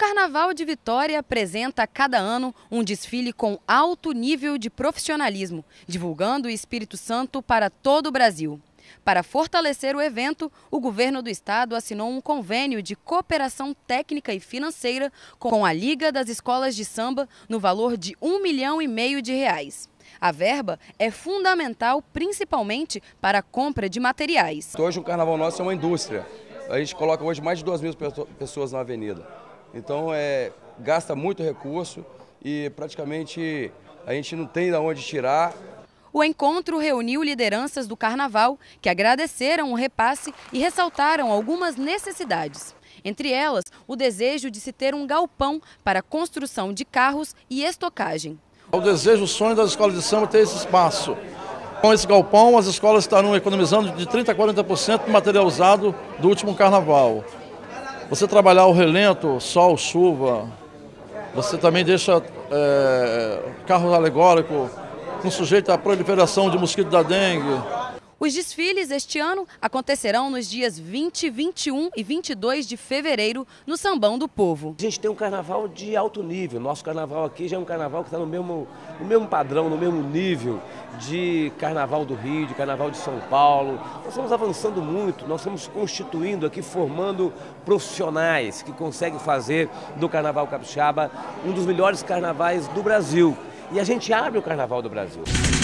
Carnaval de Vitória apresenta a cada ano um desfile com alto nível de profissionalismo, divulgando o Espírito Santo para todo o Brasil. Para fortalecer o evento, o governo do estado assinou um convênio de cooperação técnica e financeira com a Liga das Escolas de Samba no valor de R$ 1,5 milhão de reais. A verba é fundamental principalmente para a compra de materiais. Hoje o carnaval nosso é uma indústria. A gente coloca hoje mais de 2.000 pessoas na avenida. Então gasta muito recurso e praticamente a gente não tem de onde tirar. O encontro reuniu lideranças do carnaval que agradeceram o repasse e ressaltaram algumas necessidades. Entre elas, o desejo de se ter um galpão para a construção de carros e estocagem. O desejo, o sonho das escolas de samba é ter esse espaço. Com esse galpão, as escolas estarão economizando de 30% a 40% do material usado do último carnaval. Você trabalhar o relento, sol, chuva, você também deixa carros alegóricos, não sujeito à proliferação de mosquito da dengue. Os desfiles este ano acontecerão nos dias 20, 21 e 22 de fevereiro no Sambão do Povo. A gente tem um carnaval de alto nível. Nosso carnaval aqui já é um carnaval que está no mesmo padrão, no mesmo nível de carnaval do Rio, de carnaval de São Paulo. Nós estamos avançando muito, nós estamos constituindo aqui, formando profissionais que conseguem fazer do Carnaval Capixaba um dos melhores carnavais do Brasil. E a gente abre o Carnaval do Brasil.